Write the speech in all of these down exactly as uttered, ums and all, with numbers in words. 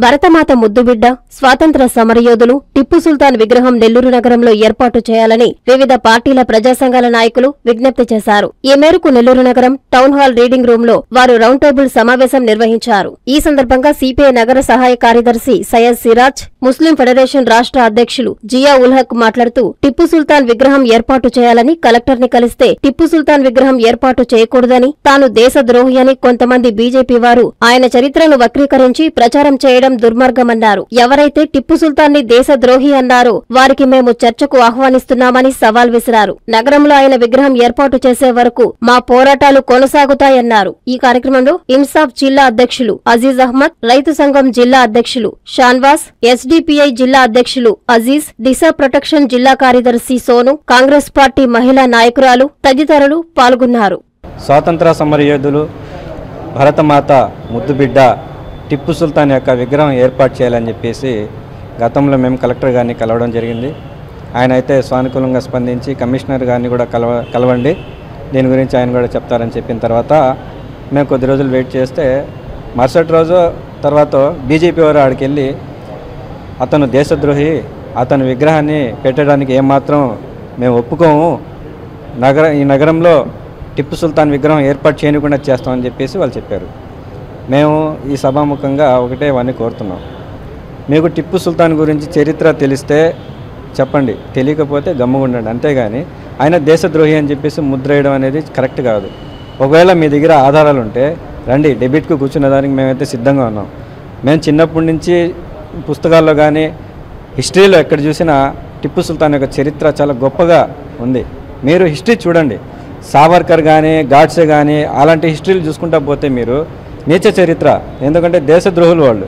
భరతమాత ముద్దుబిడ్డ స్వాతంత్ర సమరయోధులు టిప్పు సుల్తాన్ విగ్రహం నెల్లూరు నగరంలో ఏర్పాటు చేయాలని వివిధ పార్టీల ప్రజా సంఘాల నాయకులు విజ్ఞప్తి చేశారు. ఈ మేరకు నెల్లూరు నగరం టౌన్ హాల్ రీడింగ్ రూమ్ లో వారు రౌండ్ టేబుల్ సమావేశం నిర్వహించారు. ఈ సందర్భంగా సిపిఐ నగర సహాయ కార్యదర్శి సయ్యద్ సిరాజ్, ముస్లిం ఫెడరేషన్ రాష్ట్ర అధ్యక్షులు జియా ఉల్ హక్ మాట్లాడుతూ టిప్పు సుల్తాన్ విగ్రహం ఏర్పాటు చేయాలని కలెక్టర్ ని కలిస్తే టిప్పు సుల్తాన్ విగ్రహం ఏర్పాటు చేయకూడదని, తాను దేశద్రోహి అని కొంతమంది బీజేపీ వారు ఆయన చరిత్రను వక్రీకరించి ప్రచారం చేయడం దుర్మార్గమన్నారు. ఎవరైతే టిప్పు సుల్తాన్ ని దేశద్రోహి అన్నారో వారికి మేము చర్చకు ఆహ్వానిస్తున్నామని సవాల్ విసిరారు. నగరంలో ఆయన విగ్రహం ఏర్పాటు చేసే వరకు మా పోరాటాలు కొనసాగుతాయన్నారు. ఈ కార్యక్రమంలో ఇన్సాఫ్ జిల్లా అధ్యక్షులు అజీజ్ అహ్మద్, రైతు సంఘం జిల్లా అధ్యక్షులు షాన్వాస్, ఎస్డిపిఐ జిల్లా అధ్యక్షులు అజీజ్, దిశ ప్రొటెక్షన్ జిల్లా కార్యదర్శి సోను, కాంగ్రెస్ పార్టీ మహిళా నాయకురాలు తదితరులు పాల్గొన్నారు. స్వాతంత్ర సమరయోధులు భరతమాత ముద్దుబిడ్డ టిప్పు సుల్తాన్ యొక్క విగ్రహం ఏర్పాటు చేయాలని చెప్పేసి గతంలో మేము కలెక్టర్ గారిని కలవడం జరిగింది. ఆయన అయితే సానుకూలంగా స్పందించి కమిషనర్ గారిని కూడా కలవ కలవండి దీని గురించి ఆయన కూడా చెప్తారని చెప్పిన తర్వాత మేము కొద్ది రోజులు వెయిట్ చేస్తే మరుసటి రోజు తర్వాత బీజేపీ వారు ఆడికి వెళ్ళి అతను దేశద్రోహి, అతని విగ్రహాన్ని పెట్టడానికి ఏమాత్రం మేము ఒప్పుకోము, నగర ఈ నగరంలో టిప్పు సుల్తాన్ విగ్రహం ఏర్పాటు చేయకుండా చేస్తామని చెప్పేసి వాళ్ళు చెప్పారు. మేము ఈ సభాముఖంగా ఒకటే వాడిని కోరుతున్నాం, మీకు టిప్పు సుల్తాన్ గురించి చరిత్ర తెలిస్తే చెప్పండి, తెలియకపోతే గమ్ముగా ఉండండి. అంతేగాని ఆయన దేశద్రోహి అని చెప్పేసి ముద్ర వేయడం అనేది కరెక్ట్ కాదు. ఒకవేళ మీ దగ్గర ఆధారాలు ఉంటే రండి, డెబిట్కు కూర్చునే దానికి మేమైతే సిద్ధంగా ఉన్నాం. మేము చిన్నప్పటి నుంచి పుస్తకాల్లో కానీ హిస్టరీలో ఎక్కడ చూసినా టిప్పు సుల్తాన్ యొక్క చరిత్ర చాలా గొప్పగా ఉంది. మీరు హిస్టరీ చూడండి, సావర్కర్ కానీ గాడ్సే కానీ అలాంటి హిస్టరీలు చూసుకుంటా పోతే మీరు నీచ చరిత్ర, ఎందుకంటే దేశద్రోహులు వాళ్ళు.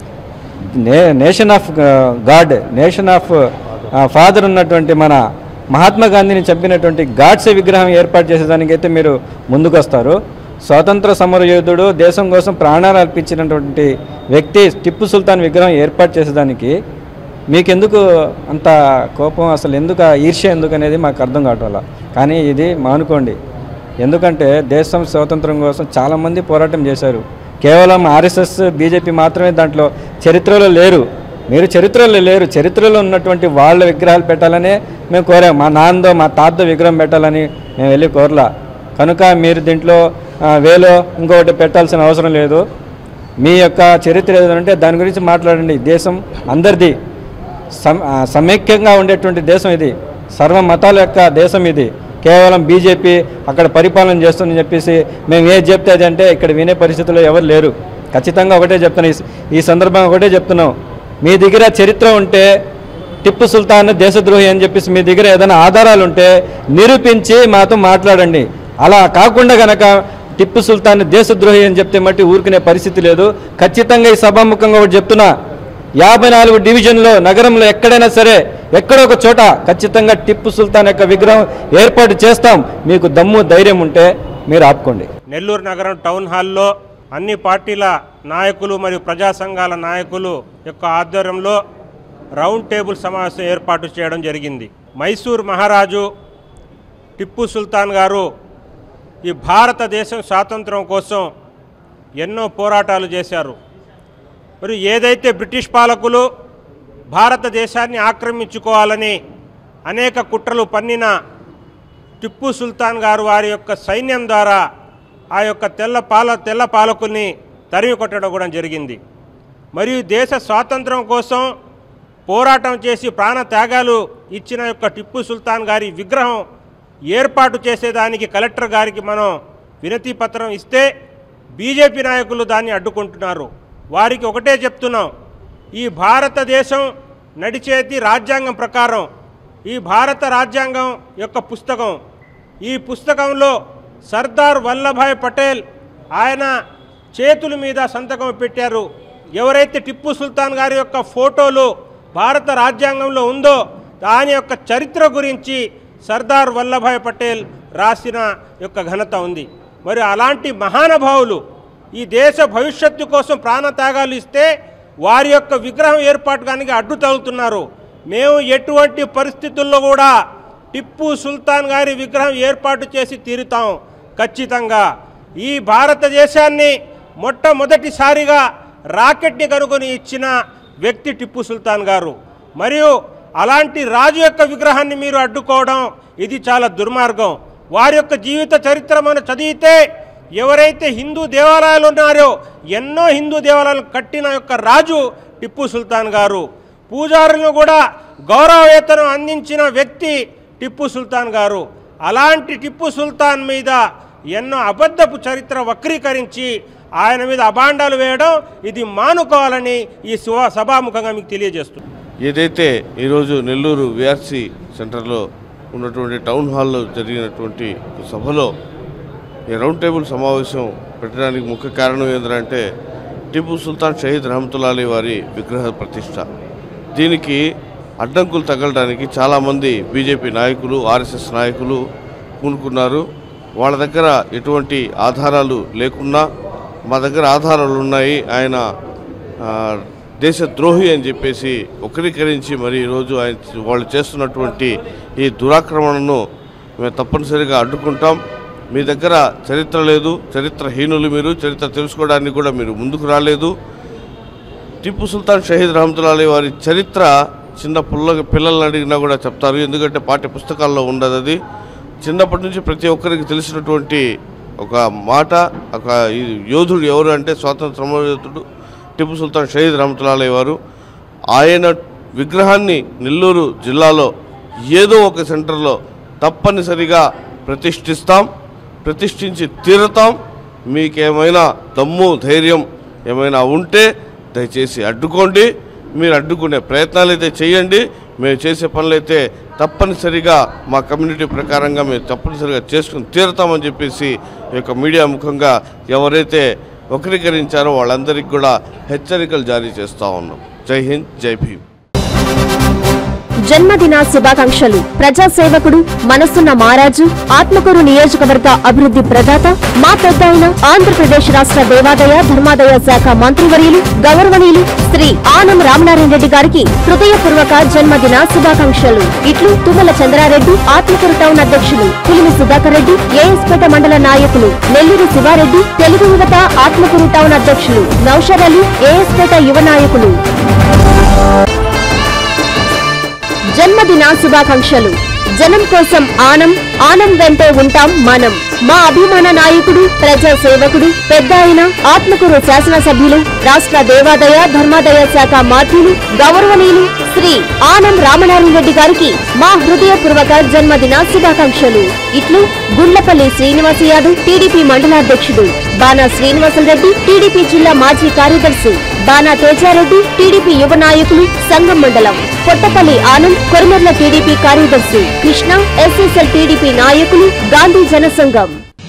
నే nation of god, nation of father ఉన్నటువంటి మన మహాత్మా గాంధీని చంపినటువంటి గాడ్సే విగ్రహం ఏర్పాటు చేసేదానికైతే మీరు ముందుకు వస్తారు. స్వాతంత్ర సమరయోధుడు, దేశం కోసం ప్రాణాలు అర్పించినటువంటి వ్యక్తి టిప్పు సుల్తాన్ విగ్రహం ఏర్పాటు చేసేదానికి మీకెందుకు అంత కోపం, అసలు ఎందుకు ఈర్ష్య ఎందుకు అనేది మాకు అర్థం కావట్ల. కానీ ఇది మానుకోండి, ఎందుకంటే దేశం స్వాతంత్రం కోసం చాలామంది పోరాటం చేశారు. కేవలం ఆర్ఎస్ఎస్ బీజేపీ మాత్రమే దాంట్లో చరిత్రలో లేరు. మీరు చరిత్రలో లేరు, చరిత్రలో ఉన్నటువంటి వాళ్ళ విగ్రహాలు పెట్టాలనే మేము కోరాం. మా నాన్నదో మా తాతదో విగ్రహం పెట్టాలని మేము వెళ్ళి కోరలా. కనుక మీరు దీంట్లో వేలో ఇంకొకటి పెట్టాల్సిన అవసరం లేదు. మీ యొక్క చరిత్ర ఏదంటే దాని గురించి మాట్లాడండి. దేశం అందరిది, సమైక్యంగా ఉండేటువంటి దేశం ఇది, సర్వ మతాల యొక్క దేశం ఇది. కేవలం బీజేపీ అక్కడ పరిపాలన చేస్తుందని చెప్పేసి మేము ఏది చెప్తే అది అంటే ఇక్కడ వినే పరిస్థితుల్లో ఎవరు లేరు. ఖచ్చితంగా ఒకటే చెప్తున్నాం, ఈ సందర్భంగా ఒకటే చెప్తున్నాం, మీ దగ్గర చరిత్ర ఉంటే టిప్పు సుల్తాన్ దేశద్రోహి అని చెప్పేసి మీ దగ్గర ఏదైనా ఆధారాలు ఉంటే నిరూపించి మాతో మాట్లాడండి. అలా కాకుండా గనక టిప్పు సుల్తాన్ దేశద్రోహి అని చెప్తే మట్టి ఊరుకునే పరిస్థితి లేదు. ఖచ్చితంగా ఈ సభాముఖంగా ఒకటి చెప్తున్నా, యాభై నాలుగు డివిజన్లో నగరంలో ఎక్కడైనా సరే ఎక్కడో ఒక చోట ఖచ్చితంగా టిప్పు సుల్తాన్ యొక్క విగ్రహం ఏర్పాటు చేస్తాం. మీకు దమ్ము ధైర్యం ఉంటే మీరు ఆపుకోండి. నెల్లూరు నగరం టౌన్ హాల్లో అన్ని పార్టీల నాయకులు మరియు ప్రజా సంఘాల నాయకులు యొక్క ఆధ్వర్యంలో రౌండ్ టేబుల్ సమావేశం ఏర్పాటు చేయడం జరిగింది. మైసూర్ మహారాజు టిప్పు సుల్తాన్ గారు ఈ భారతదేశం స్వాతంత్రం కోసం ఎన్నో పోరాటాలు చేశారు. మరి ఏదైతే బ్రిటిష్ పాలకులు భారతదేశాన్ని ఆక్రమించుకోవాలని అనేక కుట్రలు పన్నిన టిప్పు సుల్తాన్ గారు వారి యొక్క సైన్యం ద్వారా ఆ యొక్క తెల్ల పాల తెల్ల పాలకుల్ని తరిమి కొట్టడం కూడా జరిగింది. మరియు దేశ స్వాతంత్రం కోసం పోరాటం చేసి ప్రాణ త్యాగాలు ఇచ్చిన యొక్క టిప్పు సుల్తాన్ గారి విగ్రహం ఏర్పాటు చేసేదానికి కలెక్టర్ గారికి మనం వినతి పత్రం ఇస్తే బీజేపీ నాయకులు దాన్ని అడ్డుకుంటున్నారు. వారికి ఒకటే చెప్తున్నాం, ఈ భారతదేశం నడిచేది రాజ్యాంగం ప్రకారం. ఈ భారత రాజ్యాంగం యొక్క పుస్తకం, ఈ పుస్తకంలో సర్దార్ వల్లభాయ్ పటేల్ ఆయన చేతుల మీద సంతకం పెట్టారు. ఎవరైతే టిప్పు సుల్తాన్ గారి యొక్క ఫోటోలు భారత రాజ్యాంగంలో ఉందో దాని యొక్క చరిత్ర గురించి సర్దార్ వల్లభాయ్ పటేల్ రాసిన యొక్క ఘనత ఉంది. మరి అలాంటి మహానుభావులు ఈ దేశ భవిష్యత్తు కోసం ప్రాణత్యాగాలు ఇస్తే వారి యొక్క విగ్రహం ఏర్పాటుగానికి అడ్డు తగులుతున్నారు. మేము ఎటువంటి పరిస్థితుల్లో కూడా టిప్పు సుల్తాన్ గారి విగ్రహం ఏర్పాటు చేసి తీరుతాం. ఖచ్చితంగా ఈ భారతదేశాన్ని మొట్టమొదటిసారిగా రాకెట్ని కనుగొని ఇచ్చిన వ్యక్తి టిప్పు సుల్తాన్ గారు. మరియు అలాంటి రాజు యొక్క విగ్రహాన్ని మీరు అడ్డుకోవడం ఇది చాలా దుర్మార్గం. వారి యొక్క జీవిత చరిత్ర మనం చదివితే ఎవరైతే హిందూ దేవాలయాలు ఉన్నారో ఎన్నో హిందూ దేవాలయాలు కట్టిన యొక్క రాజు టిప్పు సుల్తాన్ గారు. పూజారులను కూడా గౌరవ వేతనం అందించిన వ్యక్తి టిప్పు సుల్తాన్ గారు. అలాంటి టిప్పు సుల్తాన్ మీద ఎన్నో అబద్ధపు చరిత్ర వక్రీకరించి ఆయన మీద అభాండాలు వేయడం ఇది మానుకోవాలని ఈ సభాముఖంగా మీకు తెలియజేస్తుంది. ఏదైతే ఈరోజు నెల్లూరు విఆర్సి సెంటర్లో ఉన్నటువంటి టౌన్ హాల్లో జరిగినటువంటి సభలో ఈ రౌండ్ టేబుల్ సమావేశం పెట్టడానికి ముఖ్య కారణం ఏంటంటే టిప్పు సుల్తాన్ షహీద్ రహమతుల్లాహి అలైహి వారి విగ్రహ ప్రతిష్ట. దీనికి అడ్డంకులు తగలడానికి చాలామంది బీజేపీ నాయకులు, ఆర్ఎస్ఎస్ నాయకులు పూనుకున్నారు. వాళ్ళ దగ్గర ఎటువంటి ఆధారాలు లేకున్నా మా దగ్గర ఆధారాలు ఉన్నాయి, ఆయన దేశద్రోహి అని చెప్పేసి వక్రీకరించి మరి ఈరోజు ఆయన వాళ్ళు చేస్తున్నటువంటి ఈ దురాక్రమణను మేము తప్పనిసరిగా అడ్డుకుంటాం. మీ దగ్గర చరిత్ర లేదు, చరిత్రహీనులు మీరు, చరిత్ర తెలుసుకోవడానికి కూడా మీరు ముందుకు రాలేదు. టిప్పు సుల్తాన్ షహీద్ రహమతుల్లాహి అలైహి వారి చరిత్ర చిన్న పుల్ల పిల్లల్ని అడిగినా కూడా చెప్తారు, ఎందుకంటే పాఠ్య పుస్తకాల్లో ఉండదు. అది చిన్నప్పటి నుంచి ప్రతి ఒక్కరికి తెలిసినటువంటి ఒక మాట. ఒక యోధుడు ఎవరు అంటే స్వాతంత్ర సమరయోధుడు టిప్పు సుల్తాన్ షహీద్ రహమతుల్లాహి అలైహి వారు. ఆయన విగ్రహాన్ని నెల్లూరు జిల్లాలో ఏదో ఒక సెంటర్లో తప్పనిసరిగా ప్రతిష్ఠిస్తాం, ప్రతిష్ఠించి తీరుతాం. మీకేమైనా దమ్ము ధైర్యం ఏమైనా ఉంటే దయచేసి అడ్డుకోండి. మీరు అడ్డుకునే ప్రయత్నాలు అయితే చేయండి. మేము చేసే పనులైతే తప్పనిసరిగా మా కమ్యూనిటీ ప్రకారంగా మేము తప్పనిసరిగా చేసుకుని తీరుతామని చెప్పేసి ఈ యొక్క మీడియా ముఖంగా ఎవరైతే వక్రీకరించారో వాళ్ళందరికీ కూడా హెచ్చరికలు జారీ చేస్తూ ఉన్నాం. జై హింద్, జై భీమ్. జన్మదిన శుభాకాంక్షలు. ప్రజాసేవకుడు, మనసున్న మహారాజు, ఆత్మకూరు నియోజకవర్గ అభివృద్ధి ప్రదాత, మా పెద్దాయన, ఆంధ్రప్రదేశ్ రాష్ట్ర దేవాదాయ ధర్మాదాయ శాఖ మంత్రివర్యులు గౌరవనీయులు శ్రీ ఆనం రామనారాయణ రెడ్డి గారికి హృదయపూర్వక జన్మదిన శుభాకాంక్షలు. ఇట్లు తుమ్మల చంద్రారెడ్డి, ఆత్మకూరు టౌన్ అధ్యక్షులు పులిమి సుధాకర్ రెడ్డి, ఏఎస్పేట మండల నాయకులు నెల్లూరు శివారెడ్డి, తెలుగు యువత ఆత్మకూరు టౌన్ అధ్యక్షులు నౌషర్ అలీ, ఏఎస్పేట యువ నాయకులు. జన్మదిన శుభాకాంక్షలు. జనం కోసం ఆనం, ఆనం వెంటే ఉంటాం మనం. మా అభిమాన నాయకుడు, ప్రజా సేవకుడు, పెద్ద ఆయన, ఆత్మకూరు శాసనసభ్యులు, రాష్ట్ర దేవాదాయ ధర్మాదాయ శాఖ మంత్రులు గౌరవనీయులు శ్రీ ఆనం రామనారాయణ రెడ్డి గారికి మా హృదయపూర్వక జన్మదిన శుభాకాంక్షలు. ఇట్లు గుండ్లపల్లి శ్రీనివాస్ యాదవ్, టీడీపీ మండలాధ్యక్షుడు, బాణా శ్రీనివాసరెడ్డి, టీడీపీ జిల్లా మాజీ కార్యదర్శి, బాణా తేజారెడ్డి, టీడీపీ యువ నాయకులు, సంఘం మండలం, కొట్టపల్లి ఆనంద్, కొరమర్ల టీడీపీ కార్యదర్శి, కృష్ణ, ఎస్ఎస్ఎల్ టీడీపీ నాయకులు, గాంధీ జనసంఘం.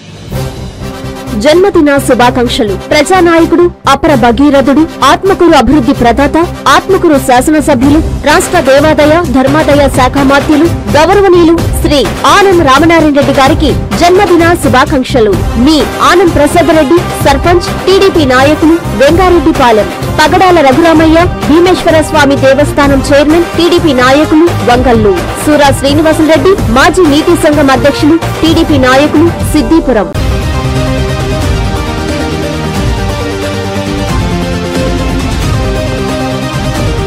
జన్మదిన శుభాకాంక్షలు. ప్రజానాయకుడు, అపర భగీరథుడు, ఆత్మకూరు అభివృద్ధి ప్రదాత, ఆత్మకూరు శాసనసభ్యులు, రాష్ట్ర దేవాదాయ ధర్మాదాయ శాఖ మంత్రులు గౌరవనీయులు శ్రీ ఆనం రామనారాయణ రెడ్డి గారికి జన్మదిన శుభాకాంక్షలు. మీ ఆనం ప్రసాద్ రెడ్డి, సర్పంచ్, టీడీపీ నాయకులు, వెంగారెడ్డిపాలెం, పగడాల రఘురామయ్య, భీమేశ్వర స్వామి దేవస్థానం చైర్మన్, టీడీపీ నాయకులు, వంగల్లు, సూరా శ్రీనివాసరెడ్డి, మాజీ నీతి సంఘం అధ్యక్షులు, టీడీపీ నాయకులు, సిద్దిపురం.